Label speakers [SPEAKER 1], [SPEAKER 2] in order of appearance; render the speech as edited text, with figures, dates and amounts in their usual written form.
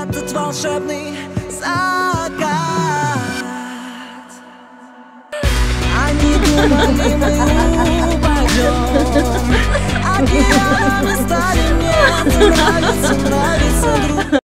[SPEAKER 1] этот волшебный закат. Они думали, мы упадем, океаном стали, мне нравится, нравится.